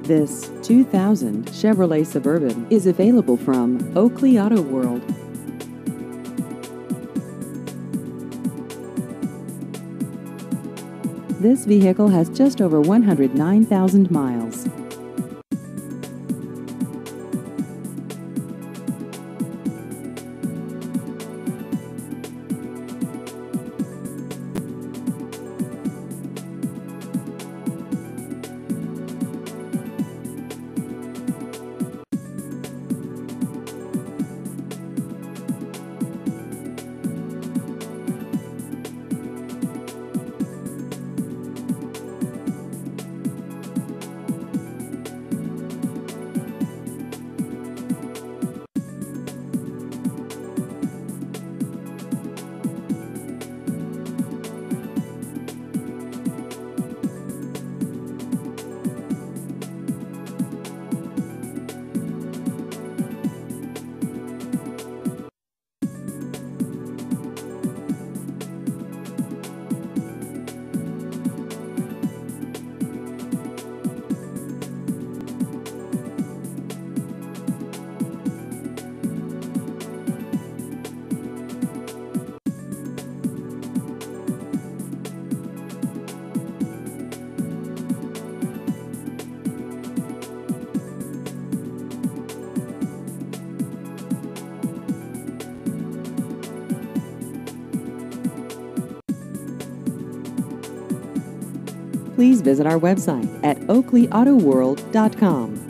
This 2000 Chevrolet Suburban is available from Oakley Auto World. This vehicle has just over 109,000 miles. Please visit our website at oakleyautoworld.com.